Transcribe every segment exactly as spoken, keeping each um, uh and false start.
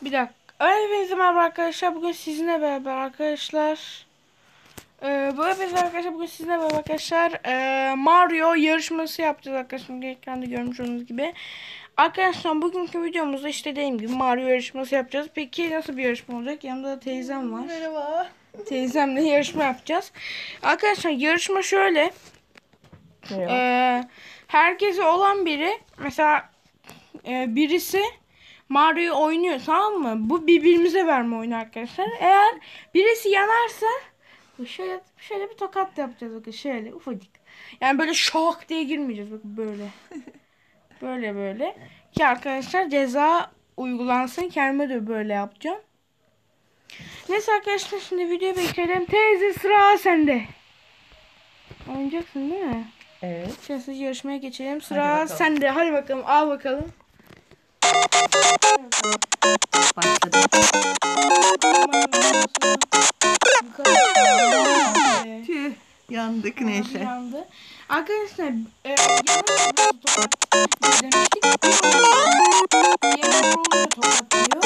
Bir dakika. Hepinize merhaba arkadaşlar. Bugün sizinle beraber arkadaşlar. Ee, bu hepinize arkadaşlar bugün sizinle beraber arkadaşlar ee, Mario yarışması yapacağız arkadaşlar. Şimdi ekranda görmüş olduğunuz gibi. Arkadaşlar bugünkü videomuzda işte dediğim gibi Mario yarışması yapacağız. Peki nasıl bir yarışma olacak? Yanımda da teyzem var. Merhaba. Teyzemle yarışma yapacağız. Arkadaşlar yarışma şöyle. Ee, herkese olan biri mesela e, birisi Mario'yu oynuyor, tamam mı? Bu birbirimize verme oyunu arkadaşlar. Eğer birisi yanarsa şöyle şöyle bir tokat yapacağız, bakın şöyle ufacık. Yani böyle şok diye girmeyeceğiz, bakın böyle. Böyle böyle. Ki arkadaşlar ceza uygulansın. Kendime de böyle yapacağım. Neyse arkadaşlar, şimdi videoyu bekleyelim. Teyze, sıra sende. Oynayacaksın değil mi? Evet. Şimdi yarışmaya geçelim. Sıra sende. Hadi bakalım. Al bakalım. Başladım. Tüh, yandık neyse. Yandı. Arkadaşlar e, yanlış demiştik. Diğer rolü tokatlıyor.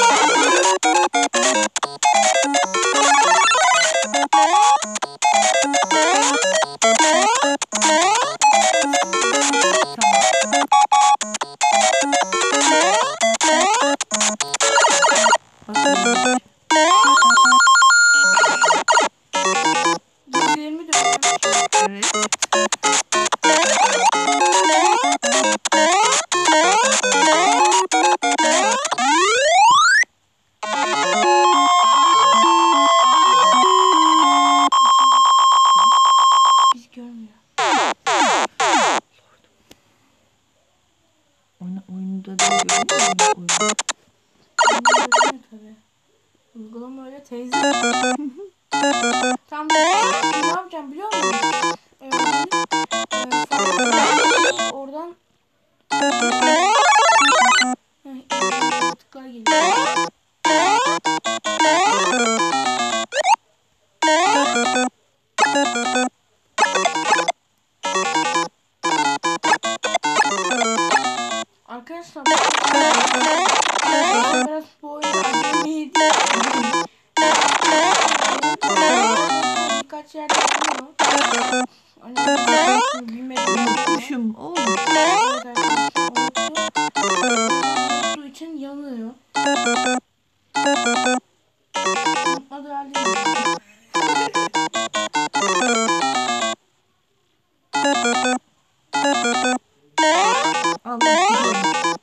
Dizlerimi dövüyorum. Biz görmüyor. Oyunu, oyunda da görüyor musun? Görmüyor tabii. Uygulama öyle teyze. Tam ne yapacağım biliyor musun? Evet. Ee, oradan tıklar geliyor. Arkadaşlar biraz bu oyun acemiydi. Birkaç yerde yanıyor. Hani bilmedim. Kuşum oğlum. Evet arkadaşlar, olduğu için yanıyor. Adı halde Allah bilir.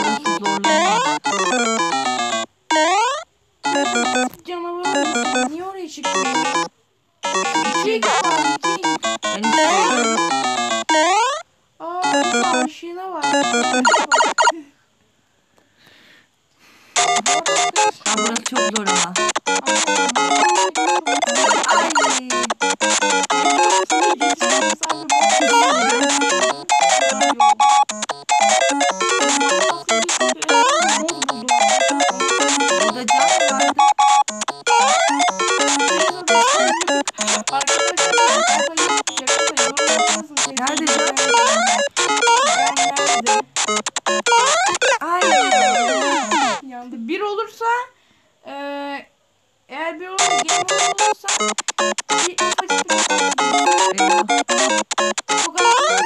canavar niye oraya çıkıyor? İkiye git abi, ikiye git. Ben istiyorum. Aa, aşığına var. Ya burası çok zor ama. Ay. Burada can vardı. Nerede can? Ay. Yandı. Bir olursa eee eğer bir olursa game over olursa bir ufacık bir Eyvah. o kadar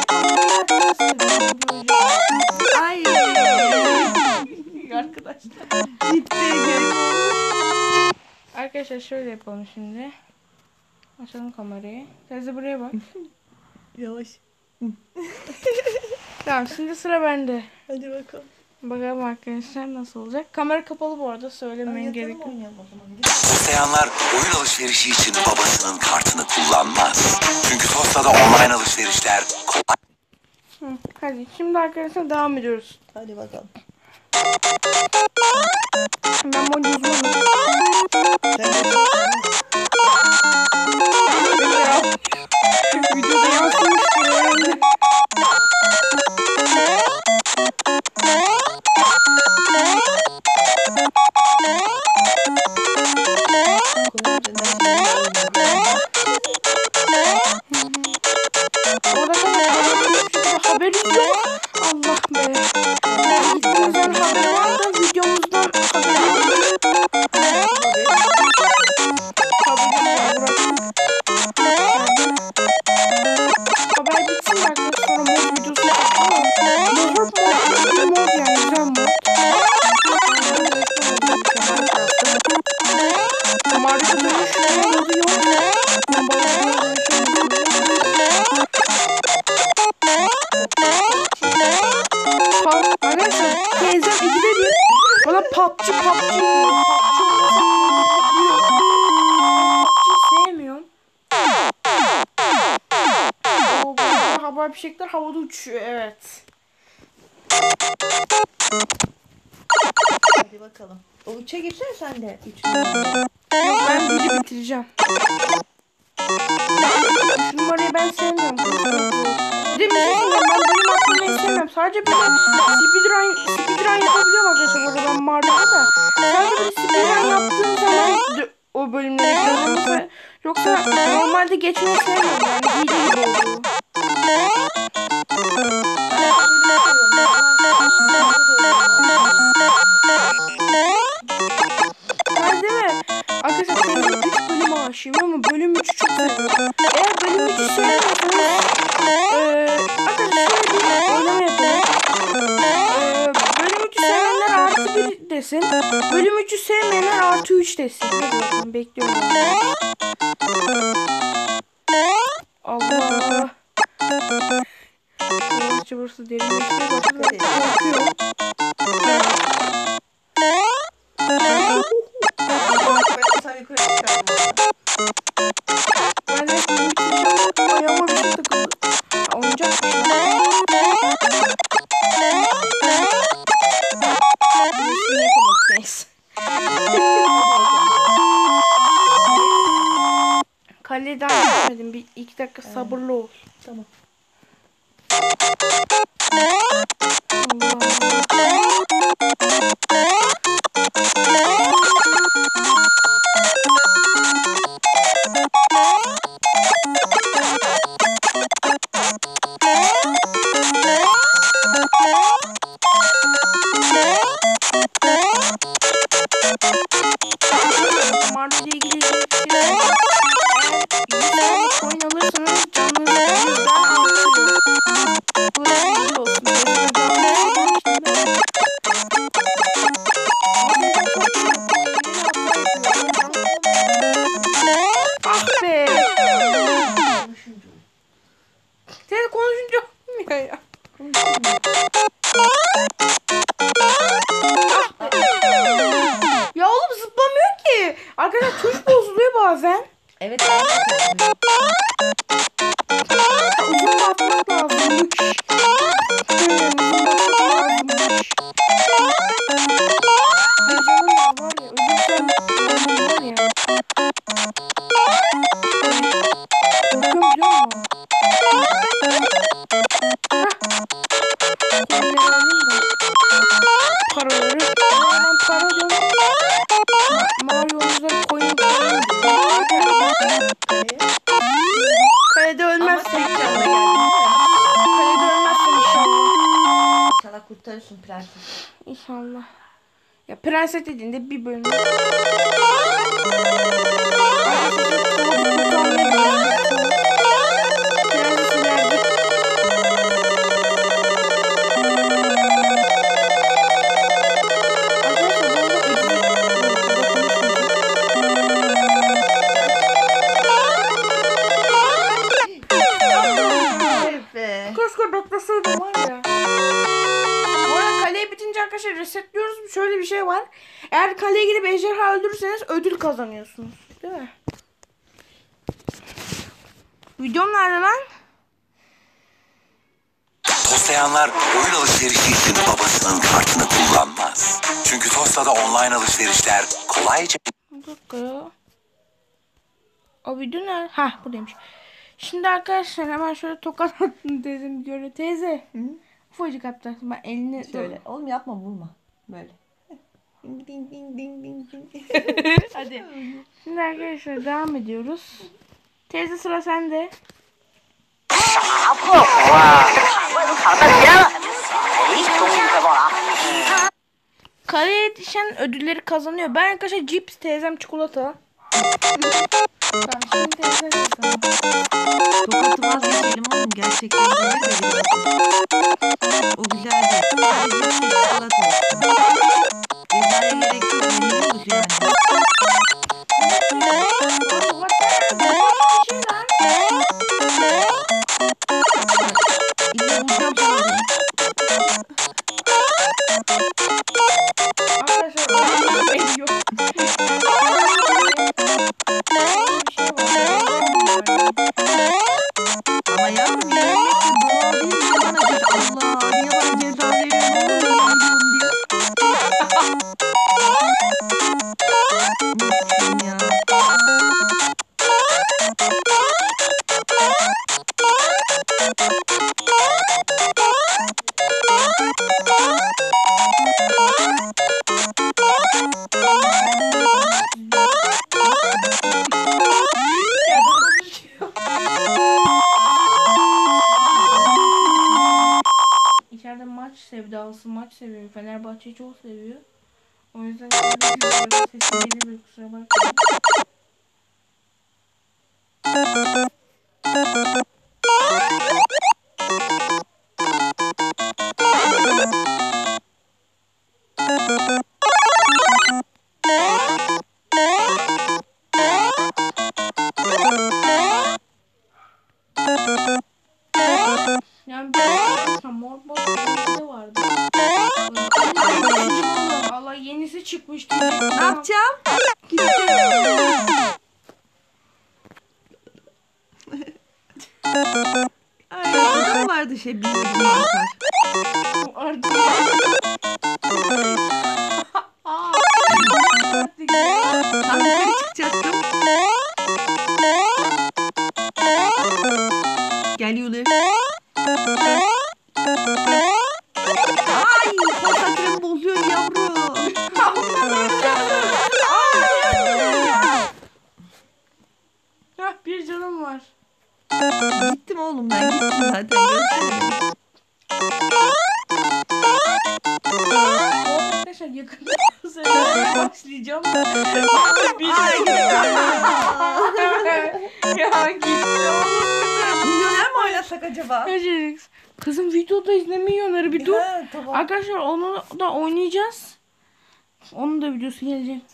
Ay. arkadaşlar. Gitti. Arkadaşlar şöyle yapalım şimdi. Açalım kamerayı. Teyze buraya bak. Yavaş. Tamam, şimdi sıra bende. Hadi bakalım. Bakalım arkadaşlar nasıl olacak. Kamera kapalı bu arada, söylemeyin gerek yok. Toslayanlar oyun alışverişi için babasının kartını kullanmaz. Çünkü Tosla'da online alışverişler kolay. Hı, hadi şimdi arkadaşlar devam ediyoruz. Hadi bakalım. Ben bu uzmanım. Videoda yansımıştır öyle. haberim yok. Allah be. Yani gittiğimizden haberi var da videomuzdan teyzem ikide bir bana PUBG PUBG diyor. PUBG diyor. PUBG sevmiyorum. Oo, bu arada hava fişekler havada uçuyor, evet. Hadi bakalım. O üçe girsene sen de. Üç numaraya. Yok, ben biri bitireceğim. Şu numarayı ben sevmiyorum. Bir de bir şey söyleyeyim, ben benim aklımı sevmiyorum. Sadece bir speedrun, speedrun yapabiliyorum arkadaşlar. Burada ben Mario'da da. Sadece bir speedrun yaptığım zaman o bölümleri yapıyorum. Yoksa normalde geçmeyi sevmiyorum yani. Hile gibi oluyor. Ben değil mi? Arkadaşlar benim üç bölüm aşığım ama bölüm üçü çok seviyorum. Eğer bölüm üçü sevmiyorsanız eee arkadaşlar şöyle bir oynama yapalım. Eee bölüm üçü sevenler artı bir desin. Bölüm üçü sevmeyenler artı üç desin. Hadi bakalım, bekliyorum. Allah. Yavaşça burası derinleşmeye başladı. Korkuyorum. Ben yukarı çıkardım. Ben de bitireceğim. Ayağıma bir şey takıldı. Ya, oyuncak bir şey. Bunu yapamadık, neyse. Kaleden geçmedim. Bir iki dakika sabırlı ol. Tamam. Mart'la ilgili bir şey var. Eğer yüz tane coin alırsanız canınız yüzden artıyor. Bu da bilgi olsun. Ah be. Sen konuşunca olmuyor ya. Ya oğlum zıplamıyor ki. Arkadaşlar tuş bozuluyor bazen. Evet. Ben de katılıyorum. Uzun batmak lazımmış. Hmm, uzun batmak lazımmış. Bir canım var var ya. Ölürsem canım var ya. Korkuyorum biliyor musun? Hah. Şimdi alayım da. Paraları. Aman para diyorum. Mario oyuncuları koyun koyun diyor. Kalede Ama ölmezsin. tek canla geldim. Kalede ölmezsin inşallah. İnşallah kurtarırsın prenses. İnşallah. Ya prenses dediğinde bir bölüm. Prenses ileride. Evet be. Keşke bekleseydim var ya. Bu arada kaleye bitince arkadaşlar resetliyoruz. Şöyle bir şey var. Eğer kaleye gidip ejderha öldürürseniz ödül kazanıyorsunuz. Değil mi? Videom nerede lan? Toslayanlar oyun alışverişi için babasının kartını kullanmaz. Çünkü Tosta'da online alışverişler kolayca... Bir dakika ya. O video nerede? Hah, buradaymış. Şimdi arkadaşlar hemen şöyle tokat attım teyzem göre. Teyze. Hı? Ufacık yaptım. Ben elini... Şöyle. Oğlum yapma vurma. Böyle. Ding ding ding ding ding ding. Hadi. Şimdi arkadaşlar devam ediyoruz. Teyze sıra sende. Kaleye yetişen ödülleri kazanıyor. Ben arkadaşlar cips, teyzem çikolata. Tamam, şimdi teyze kazanıyor. Tokatı vazgeçelim oğlum. Gerçekten gelir de biraz. O güzel değil. Sadece bir çikolata olsun. Cezaya gerek yok. Yeniliyoruz yani. İlla vuracağım sana. Arkadaşlar oyunun beni yok. Ama yavrum yenilmek de doğal değil mi? Bana ceza Allah niye bana ceza veriyor? Ne oluyor yeniliyorum diye. Unutmuşum ya. İçeride maç sevdalısı, maç seviyor. Fenerbahçe'yi çok seviyor. O yüzden sesi gelebilir, kusura bakmayın. Yani bir mor mor bir vardı. Allah yenisi çıkmıştı. Ne yapacağım? Ay, burada mı vardı şey bir yudum mantar? Artık. Aa, artık ya. Tam yukarı çıkacaktım. Gel Yuli. Ay konsantremi bozuyor yavrum. Hah, bir canım var. Gittim oğlum ben gittim zaten. Görüşürüz. Arkadaşlar yakında sefere başlayacağım. Bir Ay ya gitti. milyoner mi oynasak acaba? Kızım videoda izlemiyor onları bir dur. Ha, tamam. Arkadaşlar onu da oynayacağız. Onun da videosu gelecek.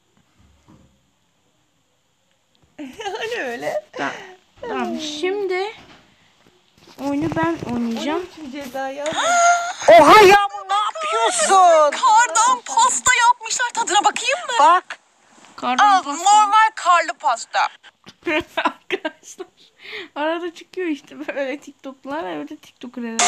Hani öyle? Tamam. Tamam. Şimdi oyunu ben oynayacağım. Onun için ceza ya. Oha Yağmur ne yapıyorsun? Kardan pasta yapmışlar. Tadına bakayım mı? Bak. Kardan Al pasta. normal karlı pasta. Arkadaşlar arada çıkıyor işte böyle TikTok'lar, öyle TikTok'lar.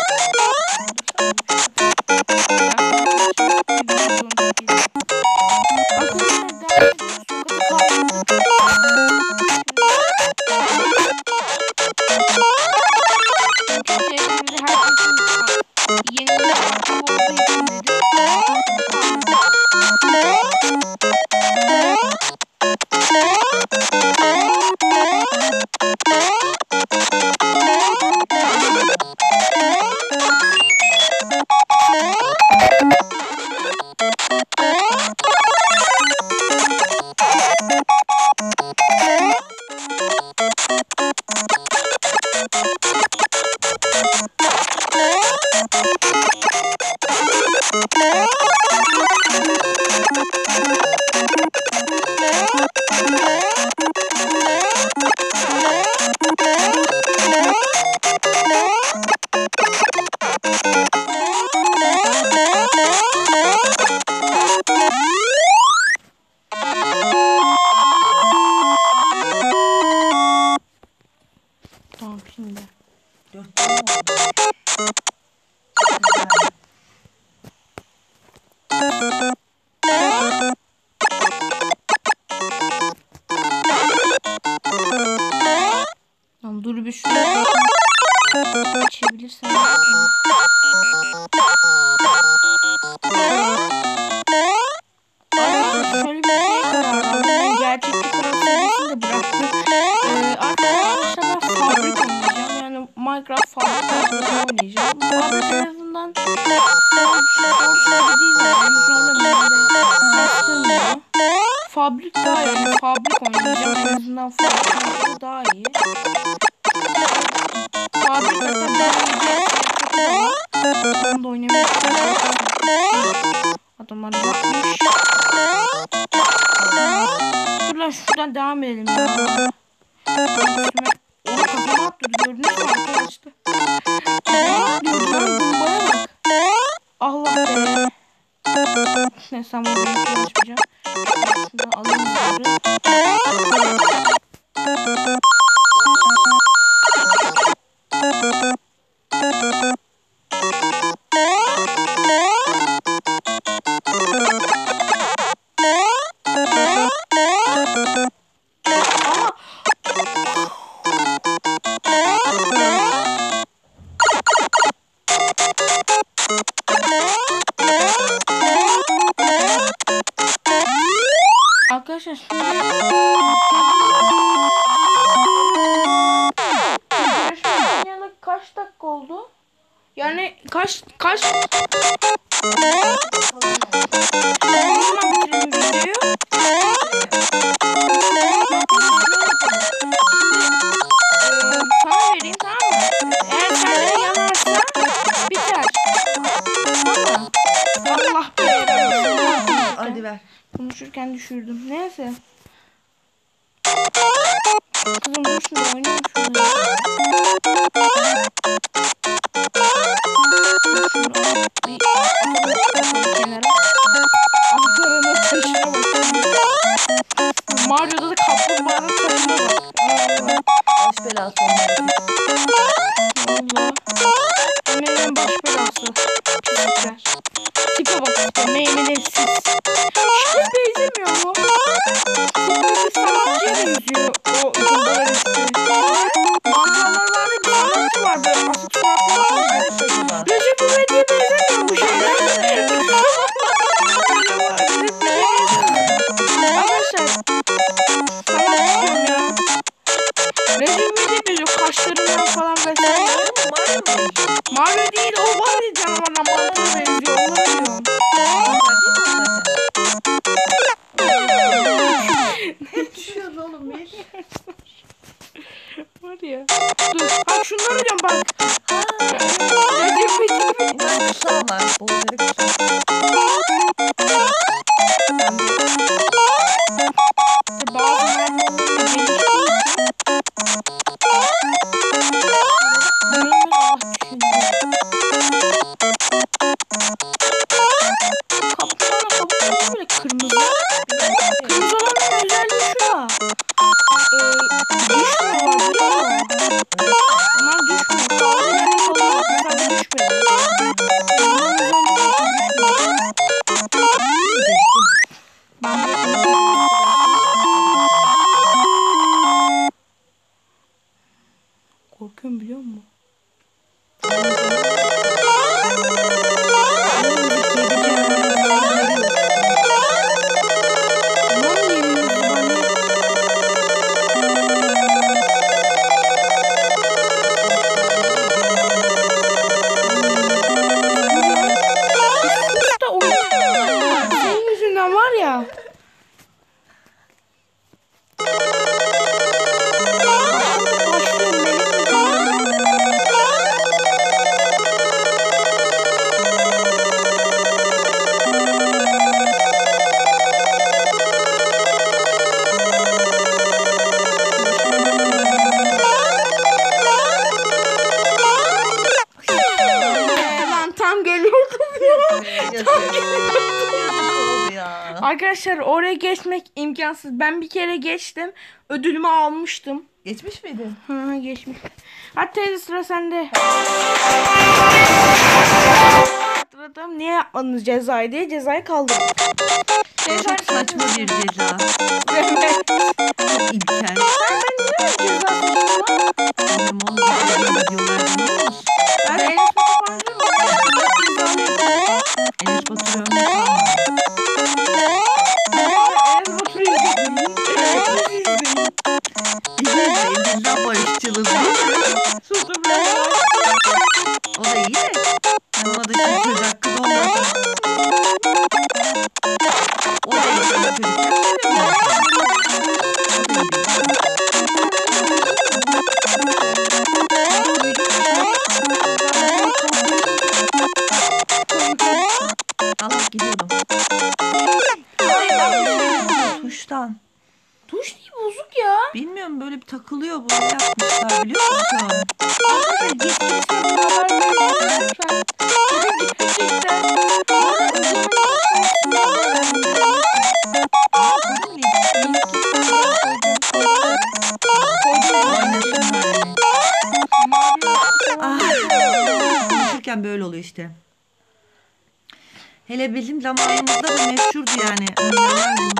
Tamam şimdi. Dört tane oldu. Tamam dur bir şuraya geçebilirsem. Arkadaşlar şöyle bir şeye karar verdim. Ben gerçekçi kral serisini de bıraktım. Ee, artık arkadaşlar ben fabrik oynayacağım. Yani Minecraft fabrik oynayacağım. Fabrik en azından borçları değil yani. Sonra kastırmıyor. Fabrik daha iyi. Yani fabrik oynayacağım. En azından fabrik daha iyi. Fabrik hatta ben onu da oynamayı istiyorum. Adamlar yapmış. Dur lan şuradan devam edelim ya. Üstüme onu kafama attırdı, gördünüz mü arkadaşlar? Kafama attırdı lan, bombaya bak. Allah be. Neyse ama ben konuşmayacağım. Şunu alayım yukarı. Arkadaşlar yarışmanın kaç dakika oldu? Yani kaç kaç ne zaman bitirelim videoyu? Ee, sana vereyim, tamam mı? Eğer sende yanarsa biter. Tamam mı? Allah belanı. Hadi ver. Konuşurken düşürdüm. Neyse. Kızım dur şunu oynayayım şunu. Şunu al. Bir atalım kenara. Ankara'nın taşına bakıyorum. Mario'da da kaplumbağanın taşına bak. Allah. Baş belası onları. Allah. Meymenin baş belası. Pislikler. Tipe bak işte. Meymenin siz. Hiç benzemiyor mu? Bir sanatçıya benziyor o zımbalar üstü. Mantarlar var da bir sanatçı var böyle asık suratlı var. Recep İvedik'e benzemiyor bu şeyler. Arkadaşlar sanat diyorum ya. Recep İvedik'e benziyor kaşlarından falan vesaire. Mario değil o var ya canavarla mantara benziyor. Onları diyorum. Düşüyoruz oğlum bir. Var ya. Dur. Bak şunları diyorum bak. Recep İvedik. Kuşlar var. Boğazları kuşlar. Bazı merdivenleri geliştiği için Meymen Allah düşünüyor. Kaplumbağanın kabukları böyle kırmızı. Kırmızı olanın özelliği şu. Ee, düşmüyorlar biliyor musun? Onlar düşmüyor. Kaldı yere kalıyor. Mesela bu düşmedi. Onların özelliği düşmüyor. Ben bunu korkuyorum biliyor musun? Senin yüzünden var ya. Lan tam geliyordum ya. Arkadaşlar oraya geçmek imkansız. Ben bir kere geçtim. Ödülümü almıştım. Geçmiş miydin? Hı, geçmiş. Hadi teyze sıra sende. Hatırladım. Niye yapmadınız cezayı diye cezayı kaldırdım. Çok saçma bir ceza. Evet. Çok ilkel. Sen ben niye öyle ceza seçtim lan? Benim oğlum böyle videolarda ne olur? Ben Enes Batur falan diyorum. Enes Batur örnek almadı. Enes Batur izledim. Enes izledim. İzleyin bizden barışçılız. Sus da biraz. O da iyi de. Yanıma da şimdi çocuk kız olmaz. O da iyi. Çocuklar seviyor. O da iyi. Allah gidiyorum. Tuştan. Tuş değil bozuk ya. Bilmiyorum böyle bir takılıyor böyle yapmışlar biliyor musun? Arkadaşlar gitmesi buralar böyle lütfen. Gerçekten. Bu arada ödülümü işte. Hele bizim zamanımızda bu meşhurdu yani. Oynarlar bunu.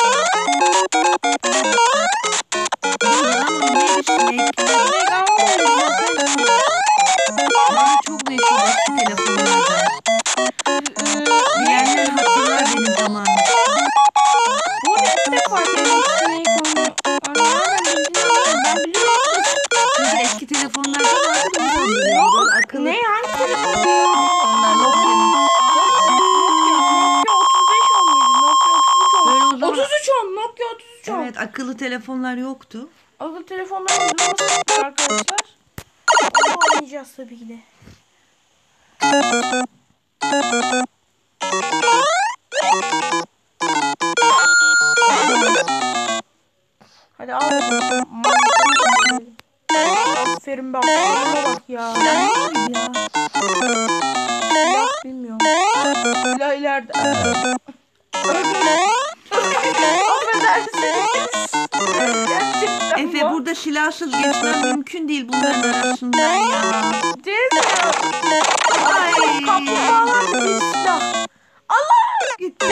Lan o neydi? Snake. Snake almıyorum. Yani çok meşhur eski telefonlarda. Bilenler hatırlar benim zamanım. Bu ne ilk defa benim Snake oyunu. Ay, nereden bildiğini ben biliyorum. Çünkü eski telefonlarda vardı da oradan biliyorum. Böyle akıllı. Ne hangi telefon ya? Onlar Nokia'nın. Nokia otuz beş on muydu? Nokia otuz üç on. Böyle o zaman- otuz üç on. Nokia otuz üç on. Evet, akıllı telefonlar yoktu. Akıllı telefonların uygulaması arkadaşlar. Onu oynayacağız tabii ki de. Hadi al bakalım. Aferin bak. Şuna bak ya. Ya. Silah bilmiyorum. Silah ileride. Affedersiniz. Gerçekten Efe, bak. burada silahsız geçmem mümkün değil bunların arasından ya. Değil mi? Ay. Kaplumbağalar bir silah. Allah! Gitti.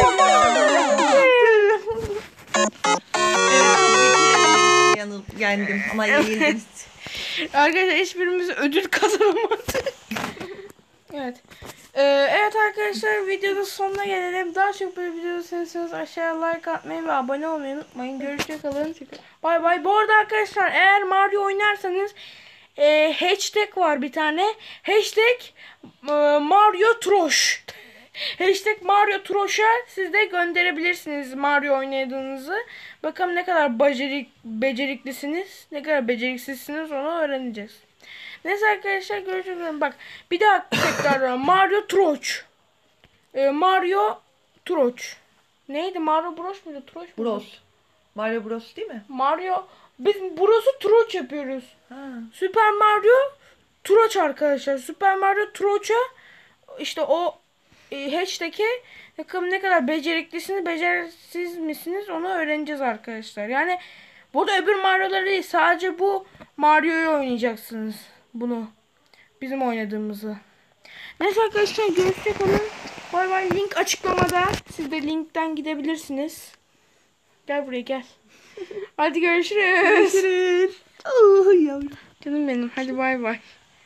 Yanıl, yendim ama yenildiniz. Arkadaşlar hiçbirimiz ödül kazanamadık. Evet. Ee, evet arkadaşlar videonun sonuna gelelim. Daha çok böyle video seviyorsanız aşağıya like atmayı ve abone olmayı unutmayın. Görüşürüz, kalın. Bay bay. Bu arada arkadaşlar eğer Mario oynarsanız e, hashtag var bir tane. Hashtag e, Mario Troş. Hashtag Mario Troş'a siz de gönderebilirsiniz Mario oynadığınızı. Bakalım ne kadar becerik, beceriklisiniz, ne kadar beceriksizsiniz onu öğreneceğiz. Neyse arkadaşlar görüşürüz. Bak bir daha tekrar Mario Troç. Ee, Mario Troç. Neydi? Mario Bros muydu? Troç muydu? Bros. Mario Bros değil mi? Mario. Biz Bros'u Troç yapıyoruz. Ha. Süper Mario Troç arkadaşlar. Süper Mario Troç'a işte o e, hashtag'e bakalım ne kadar beceriklisiniz, beceriksiz misiniz onu öğreneceğiz arkadaşlar. Yani burada öbür Mario'ları değil, sadece bu Mario'yu oynayacaksınız. Bunu. Bizim oynadığımızı. Neyse arkadaşlar görüşürüz. Bay bay. Link açıklamada. Siz de linkten gidebilirsiniz. Gel buraya gel. Hadi görüşürüz. Görüşürüz. Oh yavrum. Canım benim. Hadi bay bay.